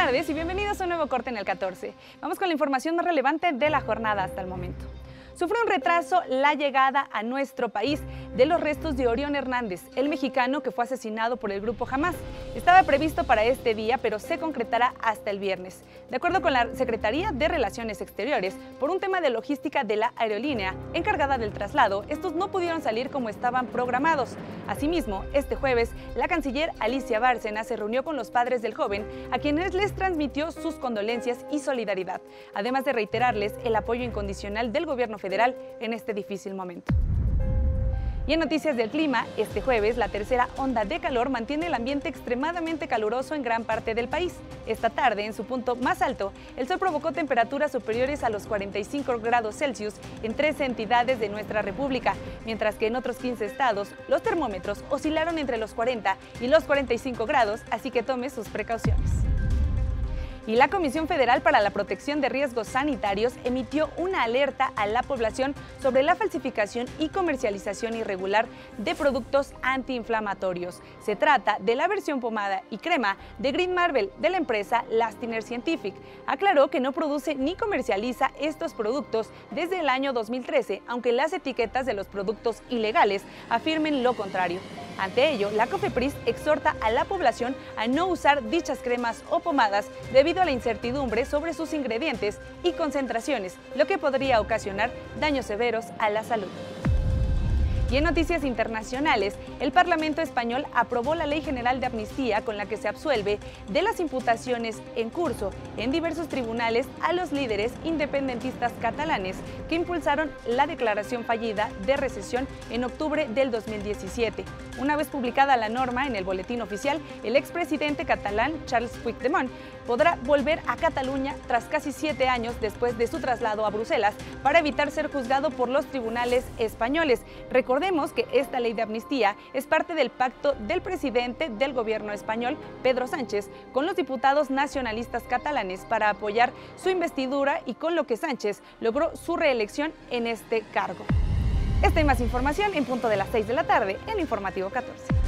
tardes y bienvenidos a un nuevo corte en el 14. Vamos con la información más relevante de la jornada hasta el momento. Sufrió un retraso la llegada a nuestro país de los restos de Orión Hernández, el mexicano que fue asesinado por el grupo Hamás. Estaba previsto para este día, pero se concretará hasta el viernes. De acuerdo con la Secretaría de Relaciones Exteriores, por un tema de logística de la aerolínea encargada del traslado, estos no pudieron salir como estaban programados. Asimismo, este jueves, la canciller Alicia Bárcena se reunió con los padres del joven, a quienes les transmitió sus condolencias y solidaridad, además de reiterarles el apoyo incondicional del gobierno federal en este difícil momento. Y en noticias del clima, este jueves la tercera onda de calor mantiene el ambiente extremadamente caluroso en gran parte del país. Esta tarde, en su punto más alto, el sol provocó temperaturas superiores a los 45 grados Celsius en 13 entidades de nuestra república, mientras que en otros 15 estados los termómetros oscilaron entre los 40 y los 45 grados, así que tome sus precauciones. Y la Comisión Federal para la Protección de Riesgos Sanitarios emitió una alerta a la población sobre la falsificación y comercialización irregular de productos antiinflamatorios. Se trata de la versión pomada y crema de Green Marvel de la empresa Lastiner Scientific. Aclaró que no produce ni comercializa estos productos desde el año 2013, aunque las etiquetas de los productos ilegales afirmen lo contrario. Ante ello, la COFEPRIS exhorta a la población a no usar dichas cremas o pomadas debido a la incertidumbre sobre sus ingredientes y concentraciones, lo que podría ocasionar daños severos a la salud. Y en noticias internacionales, el Parlamento español aprobó la Ley General de Amnistía con la que se absuelve de las imputaciones en curso en diversos tribunales a los líderes independentistas catalanes que impulsaron la declaración fallida de recesión en octubre del 2017. Una vez publicada la norma en el boletín oficial, el expresidente catalán Charles Puigdemont podrá volver a Cataluña tras casi 7 años después de su traslado a Bruselas para evitar ser juzgado por los tribunales españoles. Recordemos que esta ley de amnistía es parte del pacto del presidente del gobierno español, Pedro Sánchez, con los diputados nacionalistas catalanes para apoyar su investidura y con lo que Sánchez logró su reelección en este cargo. Esta y más información en punto de las 6 de la tarde en Informativo 14.